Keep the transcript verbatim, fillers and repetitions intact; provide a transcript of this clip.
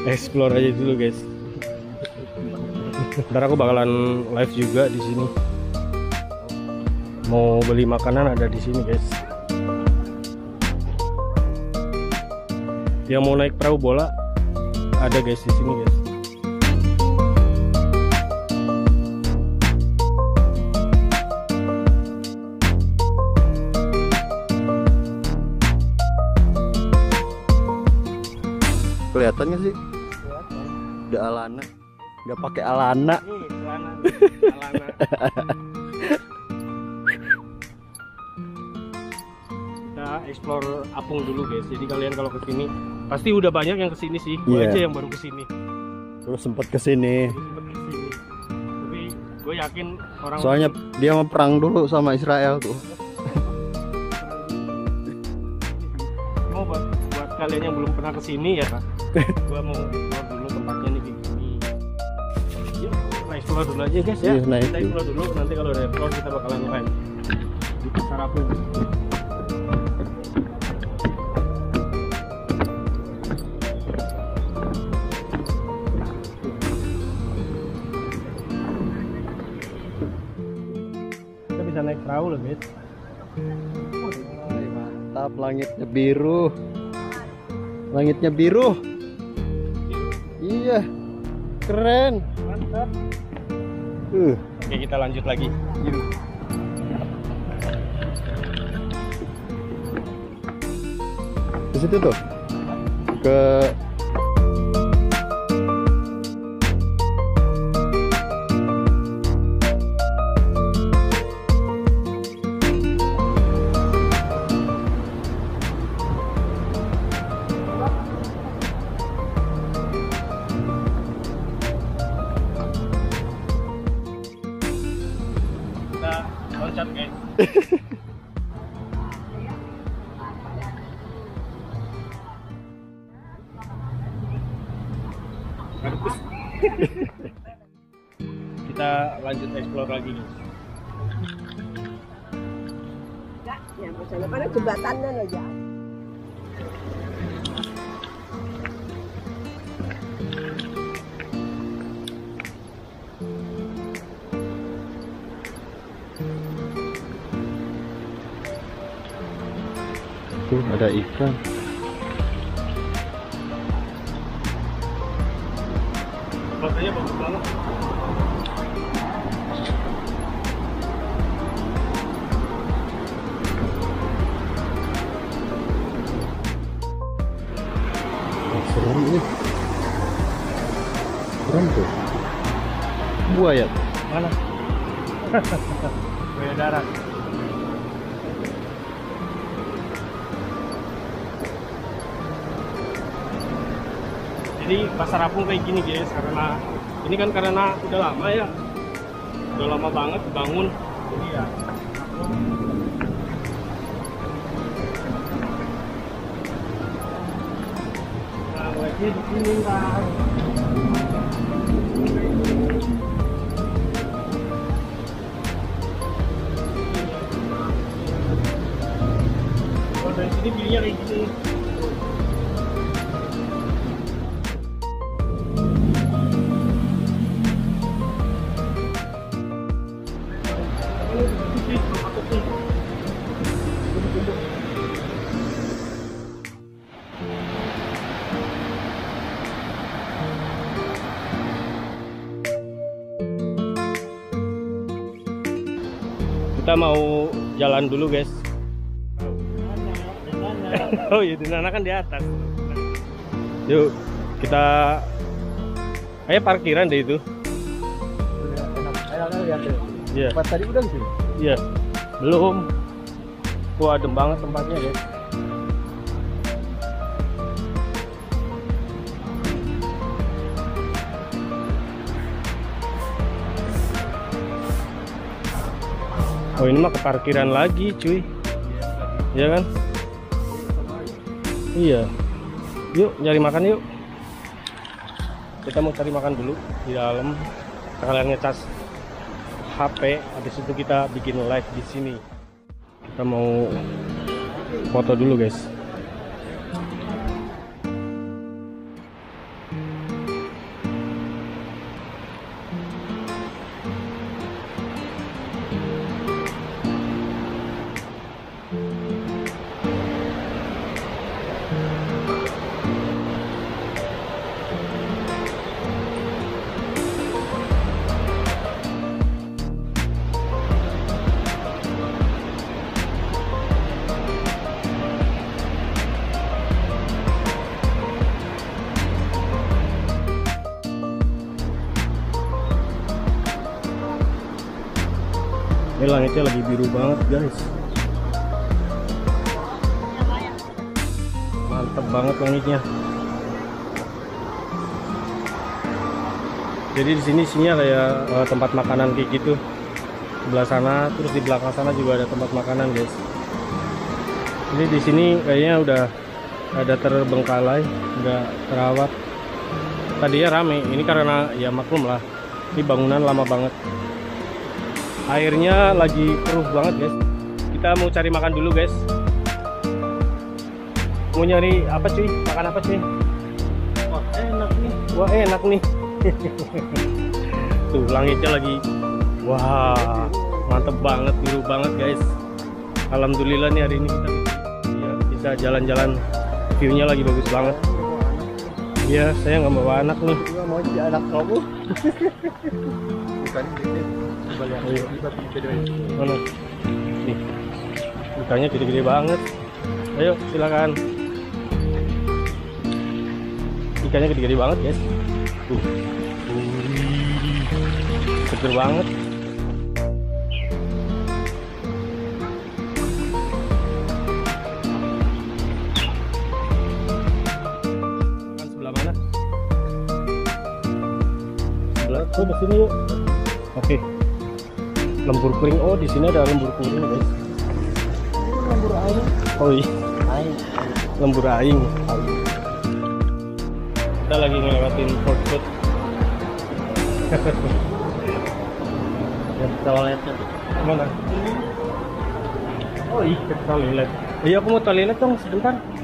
explore aja dulu guys. Ntar aku bakalan live juga di sini. Mau beli makanan ada di sini guys. Yang mau naik perahu bola ada guys di sini guys. Kelihatan nggak sih? Udah Alana, nggak pakai Alana. Nih, Alana. Alana. Kita explore Apung dulu guys. Jadi kalian kalau kesini pasti udah banyak yang kesini sih. Gue Yeah. aja yang baru kesini. Terus sempet kesini. Gue sempet kesini. Tapi gue yakin orang. Soalnya dia mau perang dulu sama Israel tuh. Mau buat buat kalian yang belum pernah kesini ya, gue mau explore dulu tempatnya nih kayak gini. Yuk, kita explore dulu aja guys ya. Iya, naik Kita explore dulu. Nanti kalau udah explore kita bakalan live di pasar Apung. Kita bisa naik perahu loh guys. Mantap, langitnya biru. Langitnya biru. Iya, keren. Mantap. Uh, Oke, kita lanjut lagi. di situ tuh. Ke Kita loncat guys. Kita lanjut explore lagi guys. Ya, misalnya mana jembatannya loh ya. tuh ada ikan. Fotonya bagus banget. Oh, serem ini. Serem tuh. Buaya. Mana? Buaya darat. Jadi pasar Apung kayak gini guys, karena ini kan karena udah lama ya, udah lama banget dibangun. Jadi ya. Nah, lagi di sini kan. Kalau dari sini pilihnya kayak gini. Kita mau jalan dulu guys. Oh iya, di sana kan di atas. Yuk kita, kayak parkiran deh itu. Iya. Pas tadi udah sih. Iya. Belum. Wah, adem banget tempatnya guys. Oh, ini mah ke parkiran lagi cuy. Iya kan? Iya. Yuk nyari makan yuk. Kita mau cari makan dulu di dalam. Kalian ngecas H P, habis itu kita bikin live di sini. Kita mau foto dulu guys. Ini langitnya lagi biru banget guys. Mantap banget langitnya. Jadi di sini isinya kayak uh, tempat makanan kayak gitu. Sebelah sana, terus di belakang sana juga ada tempat makanan guys. Jadi di sini kayaknya udah ada terbengkalai, udah terawat. Tadinya rame, ini karena ya maklum lah, ini bangunan lama banget. Airnya lagi keruh banget guys. Kita mau cari makan dulu guys. Mau nyari apa cuy? Makan apa cuy? Wah enak nih. Wah enak nih. Tuh langitnya lagi. Wah mantep banget, biru banget guys. Alhamdulillah nih hari ini kita ya, bisa jalan-jalan. Viewnya lagi bagus banget. Iya saya nggak bawa anak nih. Gua mau jadi anak kamu. Bukan gede. Balik video ini. Mana? Nih. Ikannya gede-gede banget. Ayo silakan. Ikannya gede-gede banget guys. Tuh. Seger banget. Kan sebelah mana? Sebelah tuh di sini yuk. Oke. Lembur kering. Oh, di sini ada lembur kering guys. Lembur air. Oh iya. Air. Lembur aing. Kita lagi ngelewatin Fort Food. Ya, toiletnya. Mana? Oh iya, ke toilet. Iya, aku mau toilet dong sebentar.